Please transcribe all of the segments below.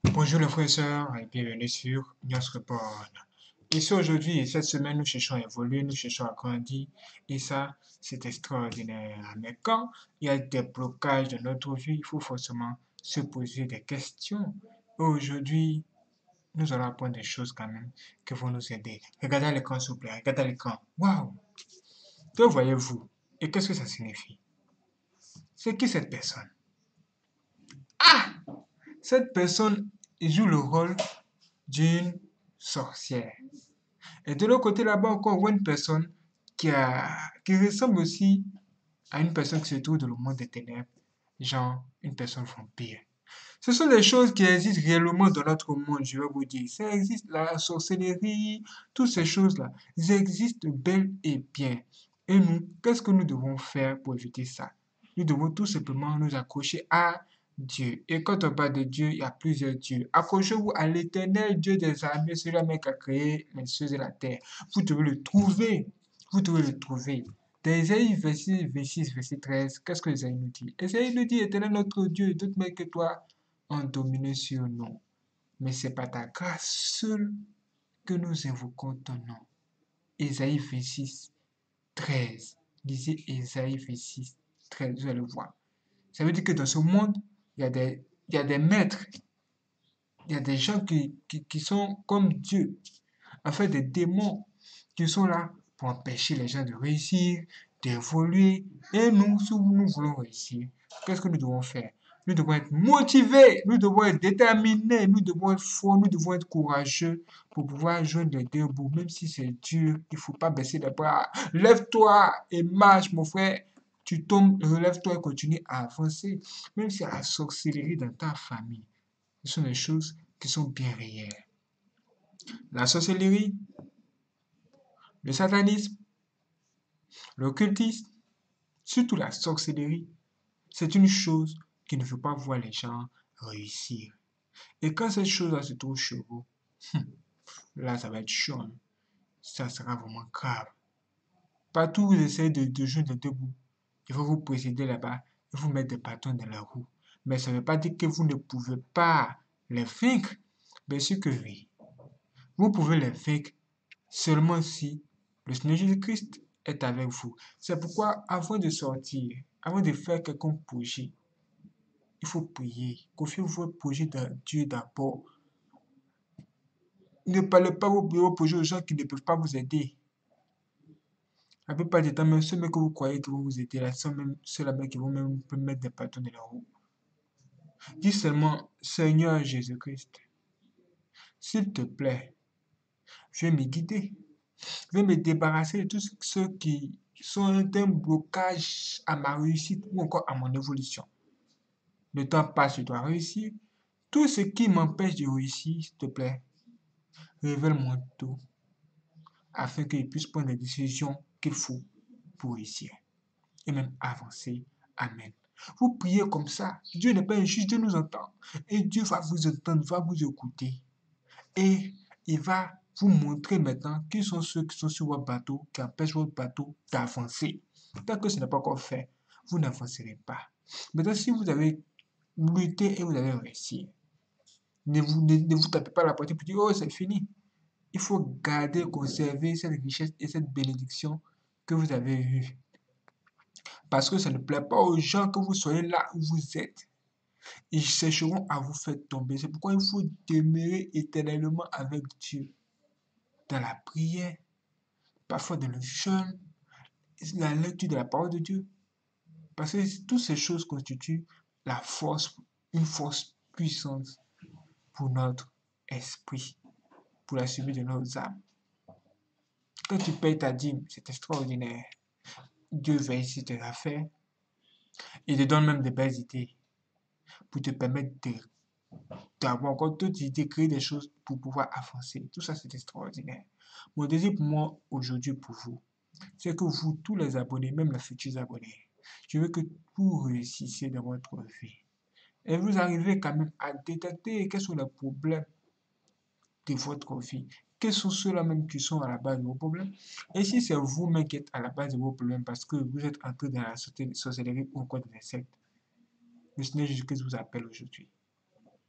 Bonjour les frères et sœurs et bienvenue sur News Report. Ici aujourd'hui et cette semaine, nous cherchons à évoluer, nous cherchons à grandir et ça, c'est extraordinaire. Mais quand il y a des blocages dans notre vie, il faut forcément se poser des questions. Et aujourd'hui, nous allons apprendre des choses quand même qui vont nous aider. Regardez l'écran s'il vous plaît, regardez l'écran. Waouh! Que voyez-vous? Et qu'est-ce que ça signifie? C'est qui cette personne? Cette personne joue le rôle d'une sorcière. Et de l'autre côté, là-bas encore, on voit une personne qui ressemble aussi à une personne qui se trouve dans le monde des ténèbres, genre une personne vampire. Ce sont des choses qui existent réellement dans notre monde, je vais vous dire. Ça existe, la sorcellerie, toutes ces choses-là, elles existent bel et bien. Et nous, qu'est-ce que nous devons faire pour éviter ça? Nous devons tout simplement nous accrocher à Dieu. Et quand on parle de Dieu, il y a plusieurs dieux. Accrochez-vous à l'éternel Dieu des armées, celui-là qui a créé les cieux et la terre. Vous devez le trouver. Vous devez le trouver. Dans Ésaïe 26, verset 13, qu'est-ce que Ésaïe nous dit? Ésaïe nous dit, Éternel notre Dieu, d'autres mais que toi ont dominé sur nous. Mais c'est par ta grâce seule que nous invoquons ton nom. Ésaïe 26, 13. Lisez Ésaïe 26, 13, vous allez voir. Ça veut dire que dans ce monde, il y a des maîtres, il y a des gens qui sont comme Dieu, en fait des démons qui sont là pour empêcher les gens de réussir, d'évoluer. Et nous, si nous voulons réussir, qu'est-ce que nous devons faire? Nous devons être motivés, nous devons être déterminés, nous devons être forts, nous devons être courageux pour pouvoir joindre les deux bouts. Même si c'est dur, il ne faut pas baisser les bras. Lève-toi et marche, mon frère. Tu tombes, relève-toi et continue à avancer. Même si y a la sorcellerie dans ta famille, ce sont des choses qui sont bien réelles. La sorcellerie, le satanisme, l'occultisme, surtout la sorcellerie, c'est une chose qui ne veut pas voir les gens réussir. Et quand cette chose-là se trouve chez vous, là, ça va être chaud, hein. Ça sera vraiment grave. Partout où vous essayez de joindre debout, il faut vous précéder là-bas et vous mettre des bâtons dans la roue. Mais ça ne veut pas dire que vous ne pouvez pas les vaincre. Bien sûr que oui. Vous pouvez les vaincre seulement si le Seigneur Jésus-Christ est avec vous. C'est pourquoi, avant de sortir, avant de faire quelconque projet, il faut prier. Confiez votre projet à Dieu d'abord. Ne parlez pas vos projets aux gens qui ne peuvent pas vous aider. La plupart du temps, même ceux que vous croyez qui vont vous aider, là, sont même ceux-là qui vont même mettre des bâtons dans la roue. Dis seulement, Seigneur Jésus-Christ, s'il te plaît, viens me guider. Viens me débarrasser de tous ceux qui sont un blocage à ma réussite ou encore à mon évolution. Le temps passe, je dois réussir. Tout ce qui m'empêche de réussir, s'il te plaît, révèle-moi tout afin que je puisse prendre les décisions qu'il faut pour réussir et même avancer. Amen. Vous priez comme ça. Dieu n'est pas injuste, Dieu nous entend. Et Dieu va vous entendre, va vous écouter. Et il va vous montrer maintenant qui sont ceux qui sont sur votre bateau, qui empêchent votre bateau d'avancer. Tant que ce n'est pas encore fait, vous n'avancerez pas. Maintenant, si vous avez lutté et vous avez réussi, ne vous tapez pas la poitrine pour dire, oh, c'est fini. Il faut garder, conserver cette richesse et cette bénédiction que vous avez eue. Parce que ça ne plaît pas aux gens que vous soyez là où vous êtes. Ils chercheront à vous faire tomber. C'est pourquoi il faut demeurer éternellement avec Dieu. Dans la prière, parfois dans le jeûne, la lecture de la parole de Dieu. Parce que toutes ces choses constituent la force, une force puissante pour notre esprit, pour la survie de nos âmes. Quand tu payes ta dîme, c'est extraordinaire. Dieu veille sur tes affaires. Il te donne même des belles idées pour te permettre d'avoir encore d'autres idées, créer des choses pour pouvoir avancer. Tout ça, c'est extraordinaire. Mon désir pour moi aujourd'hui pour vous, c'est que vous, tous les abonnés, même les futurs abonnés, je veux que vous réussissiez dans votre vie. Et vous arrivez quand même à détecter quels sont les problèmes de votre vie. Quels sont ceux-là même qui sont à la base de vos problèmes? Et si c'est vous-même qui êtes à la base de vos problèmes parce que vous êtes entré dans la sorcellerie ou encore dans les sectes, le Seigneur Jésus-Christ vous appelle aujourd'hui.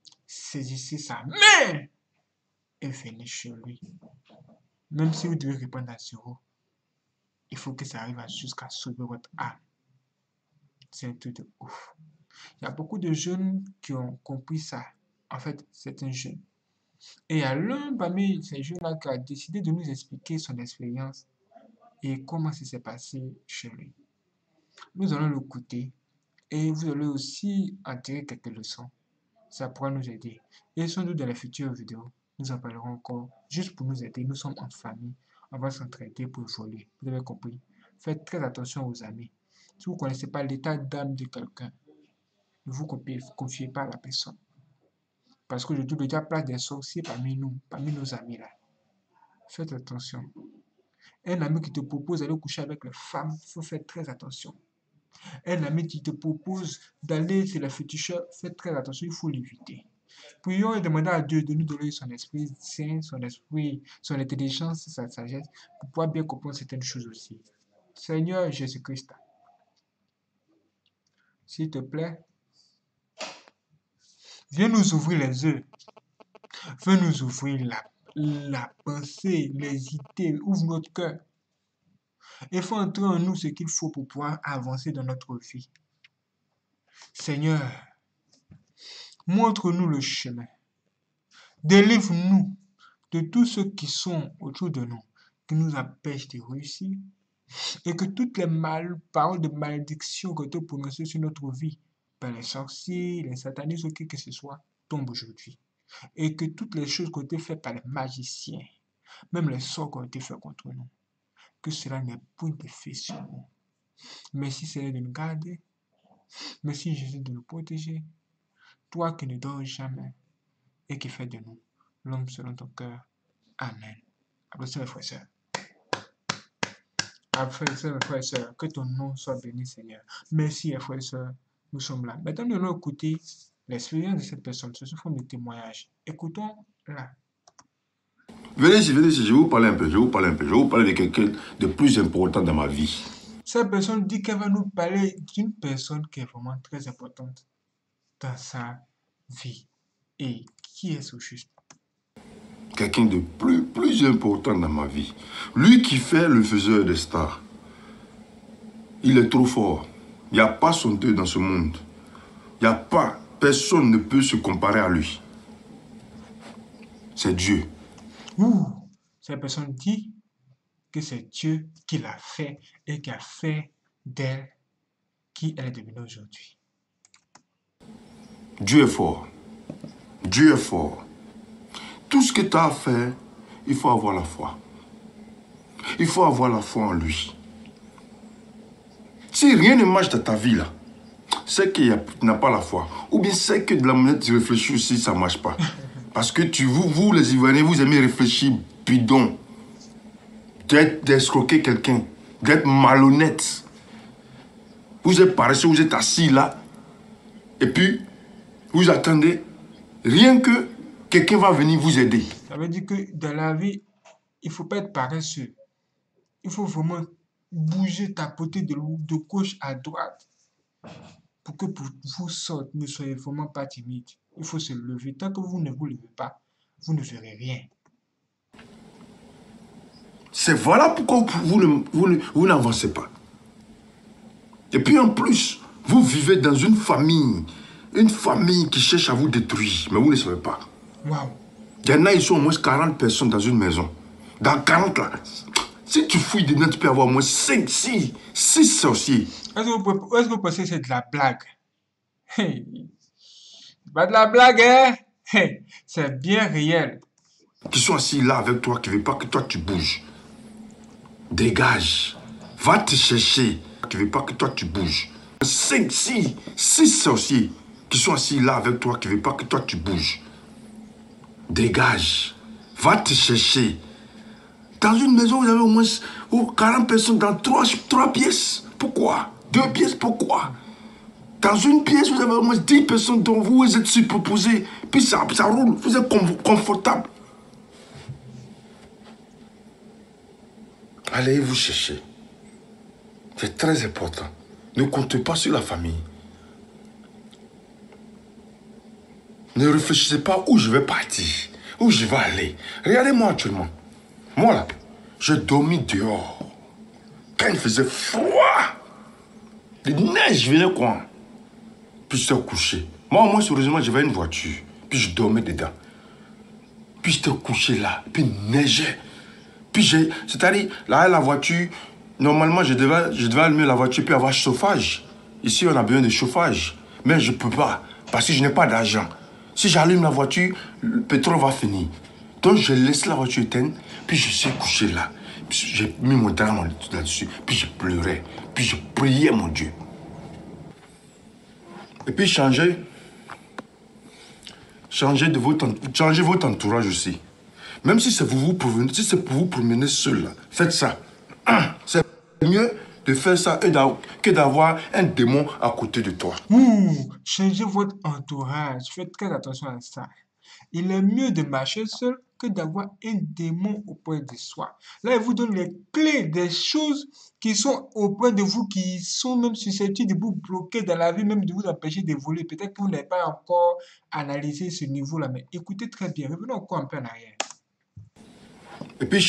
saisissez sa main et venez chez lui. Même si vous devez répondre à zéro, il faut que ça arrive jusqu'à sauver votre âme. C'est un truc de ouf. Il y a beaucoup de jeunes qui ont compris ça. En fait, c'est un jeune. Et il y a l'un parmi ces jeunes-là qui a décidé de nous expliquer son expérience et comment ça s'est passé chez lui. Nous allons l'écouter et vous allez aussi en tirer quelques leçons. Ça pourra nous aider. Et sans doute dans les futures vidéos, nous en parlerons encore juste pour nous aider. Nous sommes en famille. On va s'entraider pour voler. Vous avez compris? Faites très attention aux amis. Si vous ne connaissez pas l'état d'âme de quelqu'un, ne vous confiez pas à la personne. Parce qu'aujourd'hui, il y a place des sorciers parmi nous, parmi nos amis là. Faites attention. Un ami qui te propose d'aller coucher avec les femmes, il faut faire très attention. Un ami qui te propose d'aller chez la féticheur, faites très attention, il faut l'éviter. Prions et demandons à Dieu de nous donner son esprit saint, son esprit, son intelligence, sa sagesse, pour pouvoir bien comprendre certaines choses aussi. Seigneur Jésus-Christ, s'il te plaît, viens nous ouvrir les yeux. Viens nous ouvrir la pensée, les idées, ouvre notre cœur. Et fais entrer en nous ce qu'il faut pour pouvoir avancer dans notre vie. Seigneur, montre-nous le chemin. Délivre-nous de tous ceux qui sont autour de nous, qui nous empêchent de réussir. Et que toutes les paroles de malédiction que tu as prononcées sur notre vie, par les sorciers, les satanistes, ou qui que ce soit, tombent aujourd'hui. Et que toutes les choses qui ont été faites par les magiciens, même les sorts qui ont été faits contre nous, que cela n'ait point d'effet sur nous. Merci Seigneur de nous garder. Merci Jésus de nous protéger. Toi qui ne dors jamais et qui fais de nous l'homme selon ton cœur. Amen. Applaudissez mes frères et sœurs. Applaudissez mes frères et sœurs. Que ton nom soit béni, Seigneur. Merci, mes frères et sœurs. Nous sommes là. Maintenant, nous allons écouter l'expérience de cette personne. Ce sont des témoignages. Écoutons-la. Venez ici, je vais vous parler un peu, je vais vous parler de quelqu'un de plus important dans ma vie. Cette personne dit qu'elle va nous parler d'une personne qui est vraiment très importante dans sa vie. Et qui est-ce au juste? Quelqu'un de plus important dans ma vie. Lui qui fait le faiseur des stars. Il est trop fort. Il n'y a pas son deux dans ce monde. Il n'y a pas, personne ne peut se comparer à lui. C'est Dieu. Cette personne dit que c'est Dieu qui l'a fait et qui a fait d'elle qui elle est devenue aujourd'hui. Dieu est fort. Dieu est fort. Tout ce que tu as à faire, il faut avoir la foi. Il faut avoir la foi en lui. Si rien ne marche dans ta vie là, c'est qu'il n'a pas la foi. Ou bien c'est que de la monnaie, tu réfléchis aussi, ça ne marche pas. Parce que vous les Ivoiriens, vous aimez réfléchir bidon. D'escroquer quelqu'un, d'être malhonnête. Vous êtes paresseux, vous êtes assis là. Et puis, vous attendez rien que quelqu'un va venir vous aider. Ça veut dire que dans la vie, il ne faut pas être paresseux. Il faut vraiment bouger, tapoter de gauche à droite pour que pour vous sortir, ne soyez vraiment pas timide. Il faut se lever. Tant que vous ne vous levez pas, vous ne verrez rien. C'est voilà pourquoi vous n'avancez pas. Et puis en plus, vous vivez dans une famille qui cherche à vous détruire, mais vous ne savez pas. Waouh! Il y en a, ils sont au moins 40 personnes dans une maison. Dans 40 là, si tu fouilles dedans, tu peux avoir au moins 5, 6 sorciers. Est-ce que vous pensez que c'est de la blague? Hey. Pas de la blague, hein? Hey. C'est bien réel. Qui sont assis là avec toi, qui ne veulent pas que toi tu bouges. Dégage. Va te chercher. Qui ne veut pas que toi tu bouges. 5, 6 sorciers qui sont assis là avec toi, qui ne veulent pas que toi tu bouges. Dégage. Va te chercher. Dans une maison, vous avez au moins 40 personnes dans 3 pièces. Pourquoi? 2 pièces, pourquoi? Dans une pièce, vous avez au moins 10 personnes dont vous êtes superposés. Puis ça roule, vous êtes confortable. Allez vous chercher. C'est très important. Ne comptez pas sur la famille. Ne réfléchissez pas où je vais partir, où je vais aller. Regardez-moi actuellement. Moi là, j'ai dormi dehors. Quand il faisait froid, les neiges venaient quoi. Puis j'étais couché. Moi au moins, heureusement, j'avais une voiture. Puis je dormais dedans. Puis j'étais couché là. Puis il neigeait. Puis c'est-à-dire, là, la voiture, normalement, je devais allumer la voiture puis avoir chauffage. Ici, on a besoin de chauffage. Mais je ne peux pas, parce que je n'ai pas d'argent. Si j'allume la voiture, le pétrole va finir. Donc, je laisse la voiture éteinte, puis je suis couché là. J'ai mis mon drap là-dessus, puis je pleurais. Puis je priais mon Dieu. Et puis, changez votre entourage aussi. Même si c'est pour vous promener seul, là, faites ça. C'est mieux de faire ça que d'avoir un démon à côté de toi. Changez votre entourage. Faites très attention à ça. Il est mieux de marcher seul que d'avoir un démon auprès de soi. Là, il vous donne les clés des choses qui sont auprès de vous, qui sont même susceptibles de vous bloquer dans la vie, même de vous empêcher d'évoluer. Peut-être que vous n'avez pas encore analysé ce niveau-là, mais écoutez très bien. Revenons encore un peu en arrière. Et puis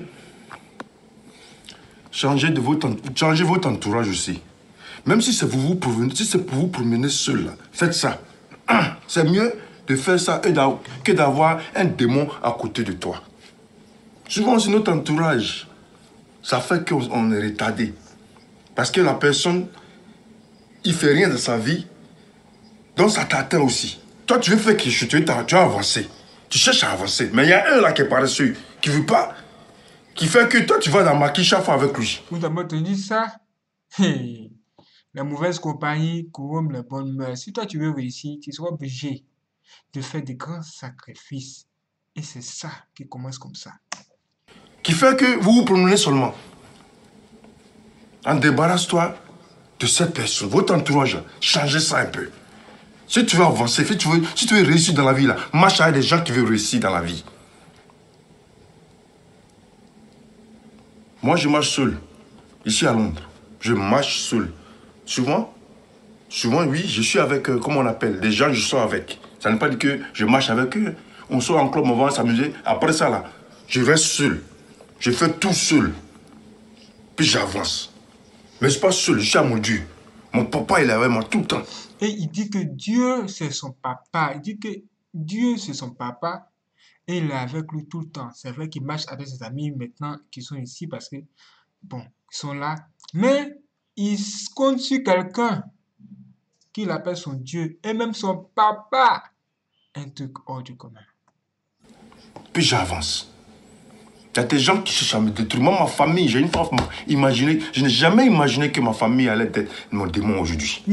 changez votre entourage aussi. Même si c'est pour vous promener seul, là, faites ça. C'est mieux de faire ça que d'avoir un démon à côté de toi. Souvent, c'est notre entourage. Ça fait qu'on est retardé. Parce que la personne, il fait rien de sa vie, donc ça t'atteint aussi. Toi, tu veux faire quelque chose, tu veux avancer. Tu cherches à avancer. Mais il y a un là qui est paresseux, qui ne veut pas, qui fait que toi, tu vas dans maquis chaque fois avec lui. Vous avez entendu ça? Hey, la mauvaise compagnie corrompt les bonnes mœurs. Si toi tu veux réussir, tu seras obligé de faire des grands sacrifices. Et c'est ça qui commence comme ça. Qui fait que vous vous promenez seulement. En débarrasse-toi de cette personne, votre entourage, changez ça un peu. Si tu veux avancer, si tu veux réussir dans la vie, là, marche avec des gens qui veulent réussir dans la vie. Moi, je marche seul. Ici à Londres, je marche seul. Souvent, oui, je suis avec, comment on appelle, des gens, je sors avec. Ça ne veut pas dire que je marche avec eux. On sort en club, on va s'amuser. Après ça, là, je reste seul. Je fais tout seul. Puis j'avance. Mais je ne suis pas seul, je suis à mon Dieu. Mon papa, il est avec moi tout le temps. Et il dit que Dieu, c'est son papa. Il dit que Dieu, c'est son papa. Et il est avec lui tout le temps. C'est vrai qu'il marche avec ses amis maintenant qui sont ici parce que, bon, ils sont là. Mais il compte sur quelqu'un qu'il appelle son Dieu et même son papa. Un truc hors du commun. Puis j'avance. Il y a des gens qui cherchent à me détruire. Moi, ma famille, j'ai une fois imaginé, je n'ai jamais imaginé que ma famille allait être mon démon aujourd'hui.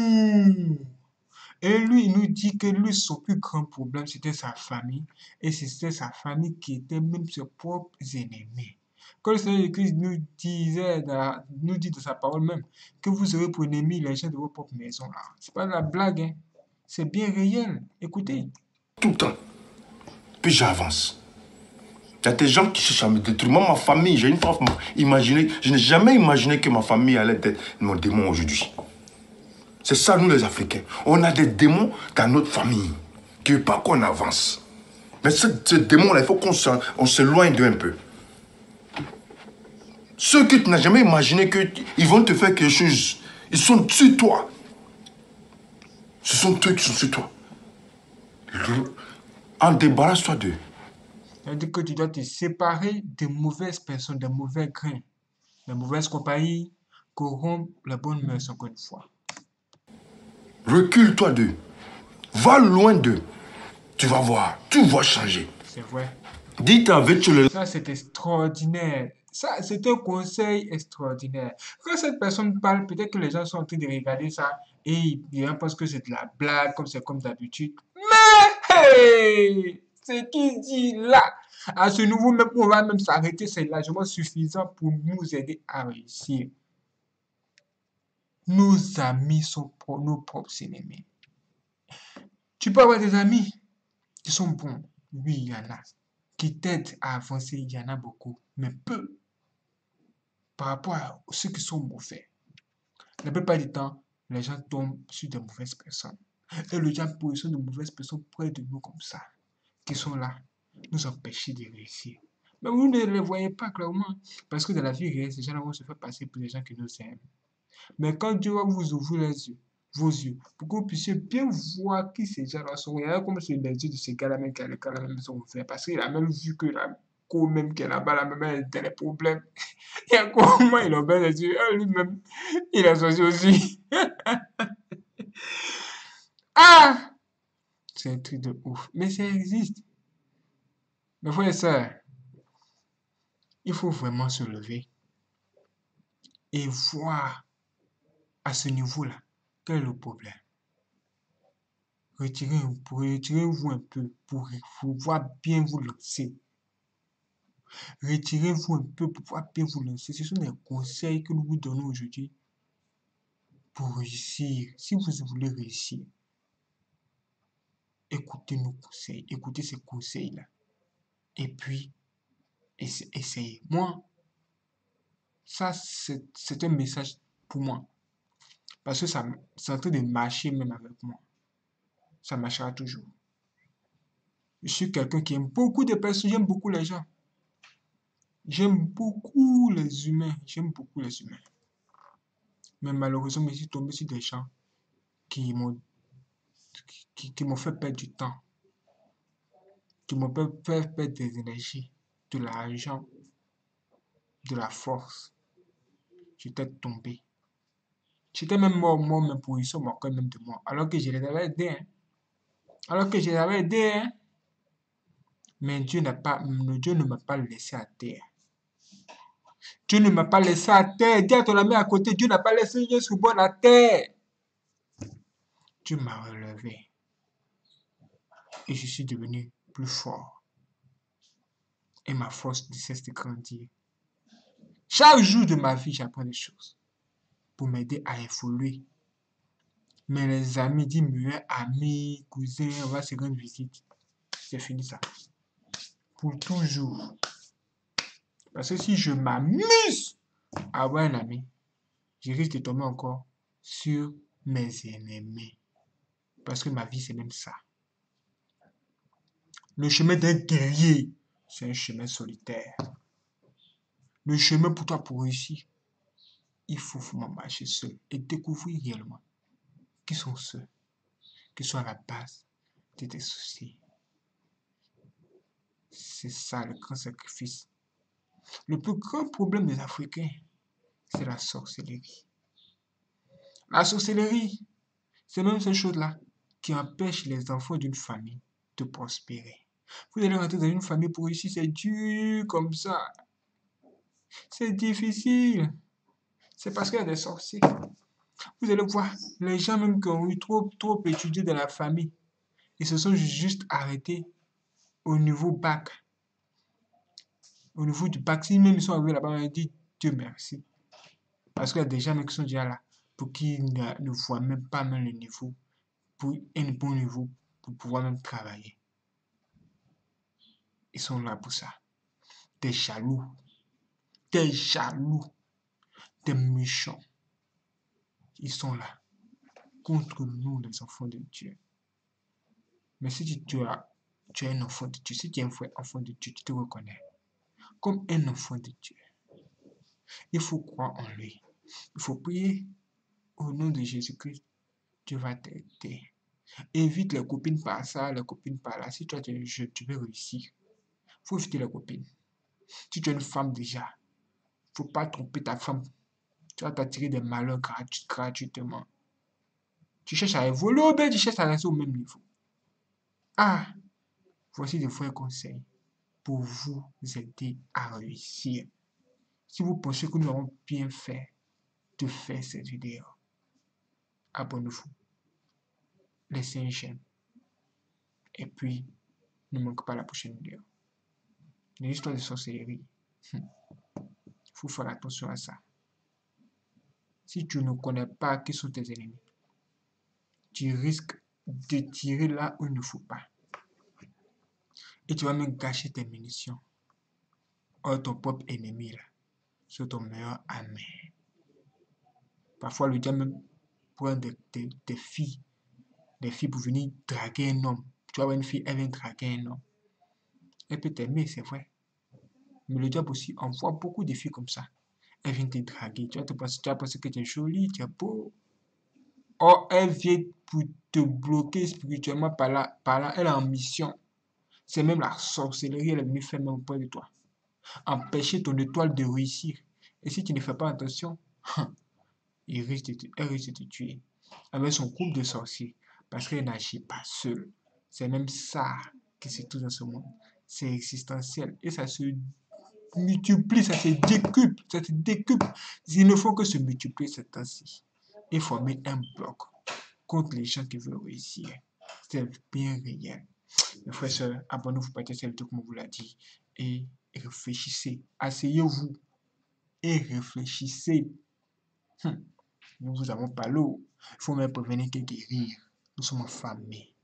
Et lui, il nous dit que lui, son plus grand problème, c'était sa famille. Et c'était sa famille qui était même ses propres ennemis. Quand le Seigneur Jésus-Christ nous dit de sa parole même que vous aurez pour ennemis les gens de vos propres maisons. Là. C'est pas de la blague, hein. C'est bien réel. Écoutez. Tout le temps. Puis j'avance. Il y a des gens qui cherchent à me détruire. Moi, ma famille, j'ai une fois imaginé, je n'ai jamais imaginé que ma famille allait être mon démon aujourd'hui. C'est ça, nous les Africains. On a des démons dans notre famille qui ne veulent pas qu'on avance. Mais ce démon-là, il faut qu'on s'éloigne d'eux un peu. Ceux que tu n'as jamais imaginé qu'ils vont te faire quelque chose, ils sont sur toi. Ce sont eux qui sont sur toi. En débarrasse-toi d'eux. C'est-à-dire que tu dois te séparer des mauvaises personnes, des mauvais grains. Les mauvaises compagnies corrompent la bonne mœurs, encore une fois. Recule-toi d'eux. Va loin d'eux. Tu vas voir, tout va changer. C'est vrai. Dites avec le... Ça, c'est extraordinaire. Ça, c'est un conseil extraordinaire. Quand cette personne parle, peut-être que les gens sont en train de regarder ça et ils pensent que c'est de la blague, comme c'est comme d'habitude. Mais, hey! Ce qu'il dit là, à ce niveau, même, on va même s'arrêter, c'est largement suffisant pour nous aider à réussir. Nos amis sont nos propres ennemis. Tu peux avoir des amis qui sont bons. Oui, il y en a. Qui t'aident à avancer, il y en a beaucoup. Mais peu par rapport à ceux qui sont mauvais. La plupart du temps, les gens tombent sur de mauvaises personnes. Et le diable positionne de mauvaises personnes près de nous comme ça, qui sont là, nous empêcher de réussir. Mais vous ne les voyez pas clairement, parce que dans la vie réelle, ces gens-là vont se faire passer pour des gens qui nous aiment. Mais quand Dieu va vous ouvrir les yeux, vos yeux, pour que vous puissiez bien voir qui ces gens-là sont, regardez comme c'est les yeux de ces gars-là même qui a le cas même sont ouverts, parce qu'il a même vu que la cour même qui est là-bas, la même elle a des problèmes. Il y a comment il a ouvert les yeux, lui-même, il a sorti aussi. Ah! C'est un truc de ouf. Mais ça existe. Mes frères et sœurs, il faut vraiment se lever et voir à ce niveau-là quel est le problème. Retirez-vous un peu pour pouvoir bien vous lancer. Retirez-vous un peu pour pouvoir bien vous lancer. Ce sont des conseils que nous vous donnons aujourd'hui pour réussir. Si vous voulez réussir, écoutez nos conseils, écoutez ces conseils-là. Et puis, essayez. Moi, ça, c'est un message pour moi. Parce que ça, c'est en train de marcher même avec moi. Ça marchera toujours. Je suis quelqu'un qui aime beaucoup de personnes, j'aime beaucoup les gens. J'aime beaucoup les humains, j'aime beaucoup les humains. Mais malheureusement, je suis tombé sur des gens qui m'ont qui m'ont fait perdre du temps, qui m'ont fait perdre des énergies, de l'argent, de la force. J'étais tombé. J'étais même mort, mais pour ils sont moqués même de moi. Alors que je les avais aidés, hein. Alors que je les avais aidés, hein. Mais Dieu ne m'a pas laissé à terre. Dieu ne m'a pas laissé à terre. Dis à ton ami à côté, Dieu n'a pas laissé Jésus sur bord à terre. Dieu m'a relevé. Et je suis devenu plus fort. Et ma force ne cesse de grandir. Chaque jour de ma vie, j'apprends des choses pour m'aider à évoluer. Mais les amis, dis-moi, amis, cousins, on va se rendre visite. C'est fini ça. Pour toujours. Parce que si je m'amuse à avoir un ami, je risque de tomber encore sur mes ennemis. Parce que ma vie, c'est même ça. Le chemin d'un guerrier, c'est un chemin solitaire. Le chemin pour toi pour réussir, il faut vraiment marcher seul et découvrir réellement qui sont ceux qui sont à la base de tes soucis. C'est ça le grand sacrifice. Le plus grand problème des Africains, c'est la sorcellerie. La sorcellerie, c'est même cette chose-là qui empêche les enfants d'une famille de prospérer. Vous allez rentrer dans une famille pour réussir, c'est dur comme ça. C'est difficile. C'est parce qu'il y a des sorciers. Vous allez voir, les gens même qui ont eu trop étudié dans la famille, ils se sont juste arrêtés au niveau bac. Au niveau du bac, si même ils sont arrivés là-bas, on a dit Dieu merci. Parce qu'il y a des gens qui sont déjà là pour qui ne voient même pas même le niveau, pour un bon niveau, pour pouvoir même travailler. Ils sont là pour ça. Des jaloux, des jaloux, des méchants. Ils sont là contre nous, les enfants de Dieu. Mais si tu es un enfant de Dieu, si tu es un vrai enfant de Dieu, tu te reconnais comme un enfant de Dieu. Il faut croire en lui. Il faut prier au nom de Jésus-Christ. Dieu va t'aider. Évite les copines par ça, les copines par là. Si toi, tu veux réussir, il faut éviter les copines. Si tu es une femme déjà, il ne faut pas tromper ta femme. Tu vas t'attirer des malheurs gratuitement. Tu cherches à évoluer, ou bien tu cherches à rester au même niveau. Ah, voici des vrais conseils pour vous aider à réussir. Si vous pensez que nous avons bien fait de faire cette vidéo, abonnez-vous, laissez un j'aime et puis ne manquez pas la prochaine vidéo. Les histoires de sorcellerie, il faut faire attention à ça. Si tu ne connais pas qui sont tes ennemis, tu risques de tirer là où il ne faut pas. Et tu vas même gâcher tes munitions. Or, ton propre ennemi là, c'est ton meilleur ami. Parfois, le diable même prend des filles des filles pour venir draguer un homme. Tu vas voir une fille, elle vient draguer un homme. Elle peut t'aimer, c'est vrai. Mais le diable aussi envoie beaucoup de filles comme ça. Elle vient te draguer. Tu vas penser que tu es jolie, tu es beau. Or, elle vient pour te bloquer spirituellement par là. Elle est en mission. C'est même la sorcellerie, elle est venue faire même auprès de toi. Empêcher ton étoile de réussir. Et si tu ne fais pas attention, elle risque de te tuer. Avec son groupe de sorciers. Parce qu'elle n'agit pas seule. C'est même ça qui se trouve dans ce monde. C'est existentiel. Et ça se multiplie, ça se décuple, ça se décuple. Ils ne font que se multiplier ces temps-ci. Et former un bloc contre les gens qui veulent réussir. C'est bien réel. Mes frères et sœurs, abonnez-vous, partagez le truc comme on vous l'a dit. Et réfléchissez. Asseyez-vous et réfléchissez. Nous vous avons pas l'eau. Il faut même prévenir que guérir. Nous sommes affamés.